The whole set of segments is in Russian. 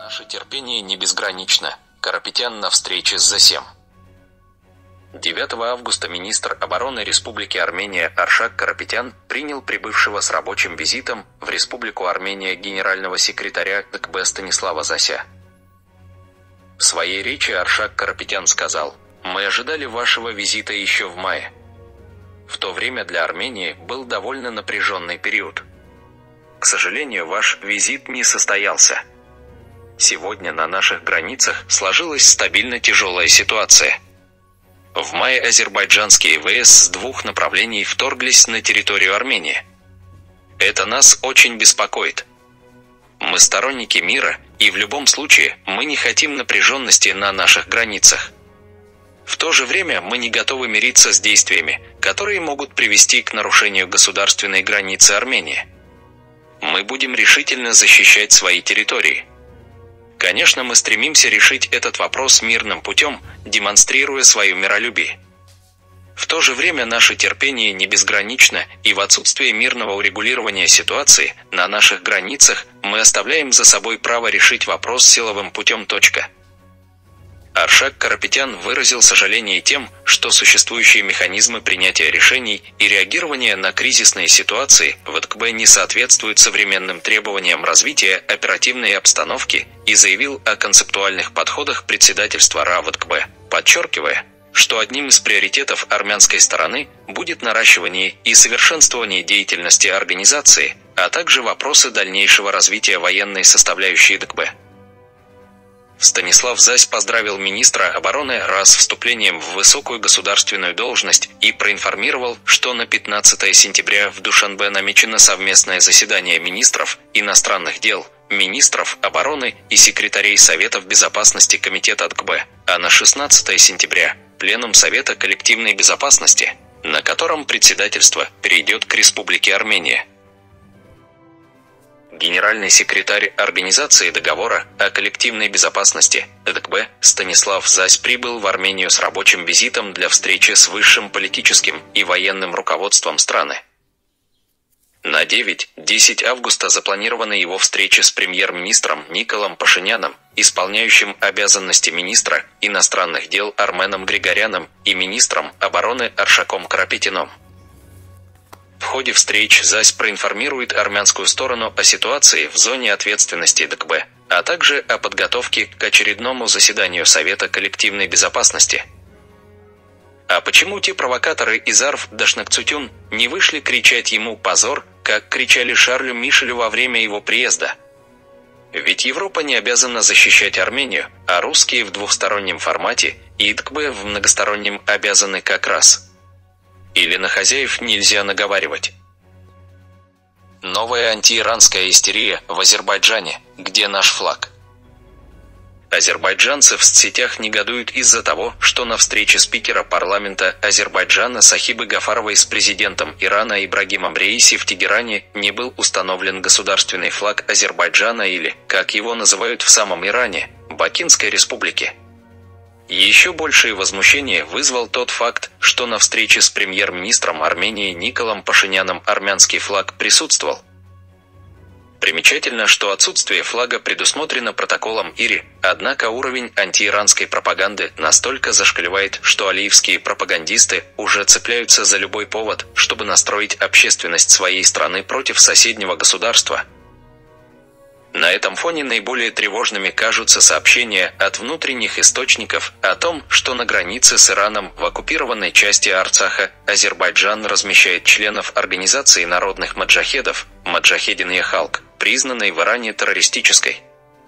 Наше терпение не безгранично. Карапетян на встрече с ЗАСем. 9 августа министр обороны Республики Армения Аршак Карапетян принял прибывшего с рабочим визитом в Республику Армения генерального секретаря ДКБ Станислава Зася. В своей речи Аршак Карапетян сказал: «Мы ожидали вашего визита еще в мае. В то время для Армении был довольно напряженный период. К сожалению, ваш визит не состоялся. Сегодня на наших границах сложилась стабильно тяжелая ситуация. В мае азербайджанские ВС с двух направлений вторглись на территорию Армении. Это нас очень беспокоит. Мы сторонники мира, и в любом случае мы не хотим напряженности на наших границах. В то же время мы не готовы мириться с действиями, которые могут привести к нарушению государственной границы Армении. Мы будем решительно защищать свои территории. Конечно, мы стремимся решить этот вопрос мирным путем, демонстрируя свое миролюбие. В то же время наше терпение не безгранично, и в отсутствие мирного урегулирования ситуации на наших границах мы оставляем за собой право решить вопрос силовым путем. Аршак Карапетян выразил сожаление тем, что существующие механизмы принятия решений и реагирования на кризисные ситуации в ДКБ не соответствуют современным требованиям развития оперативной обстановки, и заявил о концептуальных подходах председательства РА в ДКБ, подчеркивая, что одним из приоритетов армянской стороны будет наращивание и совершенствование деятельности организации, а также вопросы дальнейшего развития военной составляющей ДКБ. Станислав Зась поздравил министра обороны РА с вступлением в высокую государственную должность и проинформировал, что на 15 сентября в Душанбе намечено совместное заседание министров иностранных дел, министров обороны и секретарей Советов безопасности Комитета ДКБ, а на 16 сентября – Пленум Совета коллективной безопасности, на котором председательство перейдет к Республике Армения. Генеральный секретарь Организации договора о коллективной безопасности ДКБ Станислав Зась прибыл в Армению с рабочим визитом для встречи с высшим политическим и военным руководством страны. На 9-10 августа запланирована его встреча с премьер-министром Николом Пашиняном, исполняющим обязанности министра иностранных дел Арменом Григоряном и министром обороны Аршаком Карапетяном. В ходе встреч Зась проинформирует армянскую сторону о ситуации в зоне ответственности ДКБ, а также о подготовке к очередному заседанию Совета коллективной безопасности. А почему те провокаторы из Арф Дашнакцутюн не вышли кричать ему «позор», как кричали Шарлю Мишелю во время его приезда? Ведь Европа не обязана защищать Армению, а русские в двухстороннем формате и ДКБ в многостороннем обязаны как раз. Или на хозяев нельзя наговаривать? Новая антииранская истерия в Азербайджане, где наш флаг. Азербайджанцы в соцсетях негодуют из-за того, что на встрече спикера парламента Азербайджана Сахибы Гафаровой с президентом Ирана Ибрагимом Раиси в Тегеране не был установлен государственный флаг Азербайджана или, как его называют в самом Иране, Бакинской республики. Еще большее возмущение вызвал тот факт, что на встрече с премьер-министром Армении Николом Пашиняном армянский флаг присутствовал. Примечательно, что отсутствие флага предусмотрено протоколом ИРИ, однако уровень антииранской пропаганды настолько зашкаливает, что алиевские пропагандисты уже цепляются за любой повод, чтобы настроить общественность своей страны против соседнего государства. На этом фоне наиболее тревожными кажутся сообщения от внутренних источников о том, что на границе с Ираном в оккупированной части Арцаха Азербайджан размещает членов Организации народных маджахедов Маджахедин-e-Халк, признанной в Иране террористической.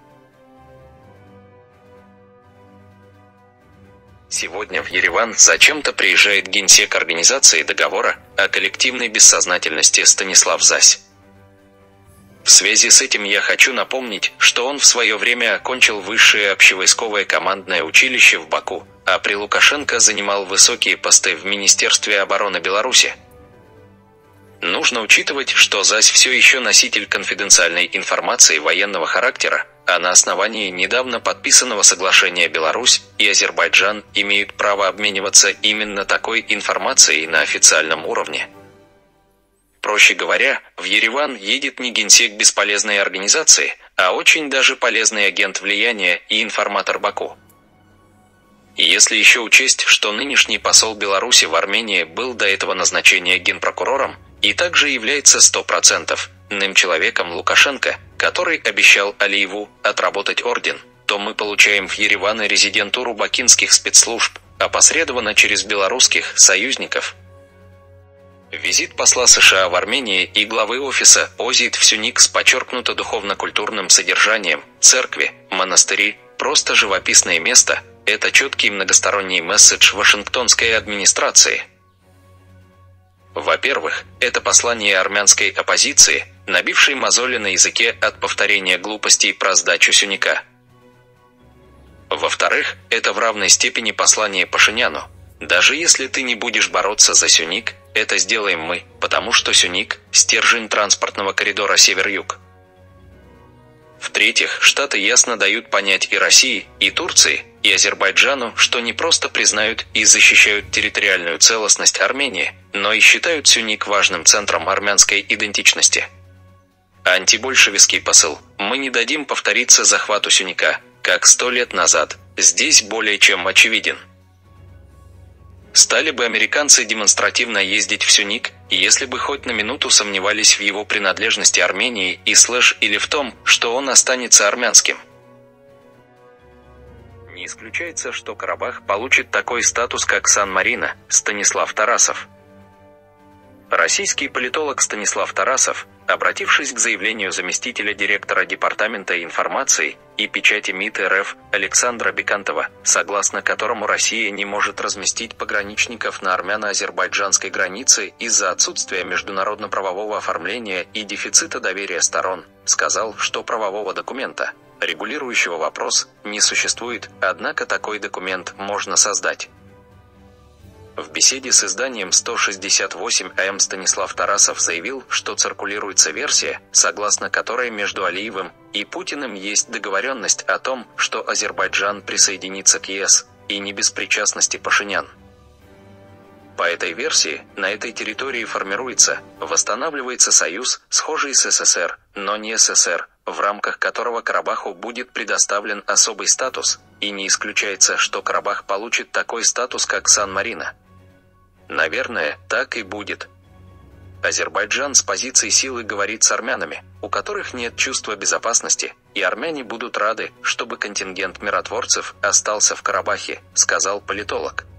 Сегодня в Ереван зачем-то приезжает генсек Организации договора о коллективной бессознательности Станислав Зась. В связи с этим я хочу напомнить, что он в свое время окончил высшее общевойсковое командное училище в Баку, а при Лукашенко занимал высокие посты в Министерстве обороны Беларуси. Нужно учитывать, что Зась все еще носитель конфиденциальной информации военного характера, а на основании недавно подписанного соглашения Беларусь и Азербайджан имеют право обмениваться именно такой информацией на официальном уровне. Проще говоря, в Ереван едет не генсек бесполезной организации, а очень даже полезный агент влияния и информатор Баку. Если еще учесть, что нынешний посол Беларуси в Армении был до этого назначения генпрокурором и также является 100%-ным человеком Лукашенко, который обещал Алиеву отработать орден, то мы получаем в Ереване резидентуру бакинских спецслужб, опосредованно через белорусских союзников. Визит посла США в Армении и главы офиса ОЗИД в Сюник с подчеркнуто духовно-культурным содержанием, церкви, монастыри, просто живописное место – это четкий многосторонний месседж вашингтонской администрации. Во-первых, это послание армянской оппозиции, набившей мозоли на языке от повторения глупостей про сдачу Сюника. Во-вторых, это в равной степени послание Пашиняну. Даже если ты не будешь бороться за Сюник, это сделаем мы, потому что Сюник – стержень транспортного коридора север-юг. В-третьих, Штаты ясно дают понять и России, и Турции, и Азербайджану, что не просто признают и защищают территориальную целостность Армении, но и считают Сюник важным центром армянской идентичности. Антибольшевистский посыл «Мы не дадим повториться захвату Сюника, как 100 лет назад» здесь более чем очевиден. Стали бы американцы демонстративно ездить в Сюник, если бы хоть на минуту сомневались в его принадлежности Армении или в том, что он останется армянским? Не исключается, что Карабах получит такой статус, как Сан-Марино, Станислав Тарасов. Российский политолог Станислав Тарасов, обратившись к заявлению заместителя директора Департамента информации и печати МИД РФ Александра Бекантова, согласно которому Россия не может разместить пограничников на армяно-азербайджанской границе из-за отсутствия международно-правового оформления и дефицита доверия сторон, сказал, что правового документа, регулирующего вопрос, не существует, однако такой документ можно создать. В беседе с изданием 168 АМ Станислав Тарасов заявил, что циркулируется версия, согласно которой между Алиевым и Путиным есть договоренность о том, что Азербайджан присоединится к ЕС, и не без причастности Пашинян. По этой версии, на этой территории восстанавливается союз, схожий с СССР, но не СССР, в рамках которого Карабаху будет предоставлен особый статус, и не исключается, что Карабах получит такой статус, как Сан-Марино. Наверное, так и будет. Азербайджан с позиции силы говорит с армянами, у которых нет чувства безопасности, и армяне будут рады, чтобы контингент миротворцев остался в Карабахе, сказал политолог.